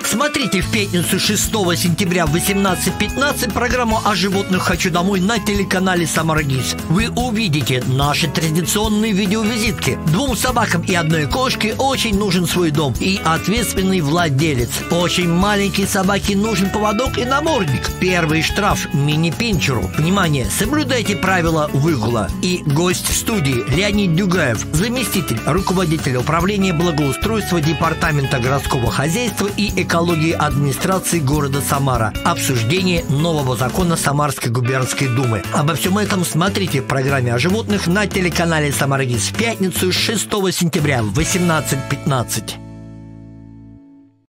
Смотрите в пятницу 6 сентября в 18:15 программу о животных «Хочу домой» на телеканале «Самара Гидс». Вы увидите наши традиционные видеовизитки. 2 собакам и 1 кошке очень нужен свой дом и ответственный владелец. Очень маленькой собаке нужен поводок и намордник. Первый штраф мини-пинчеру. Внимание, соблюдайте правила выгула. И гость студии Леонид Дюгаев, заместитель руководителя управления благоустройства Департамента городского хозяйства и экологии администрации города Самара. Обсуждение нового закона Самарской губернской думы. Обо всем этом смотрите в программе о животных на телеканале «Самара Гидс» в пятницу 6 сентября в 18:15.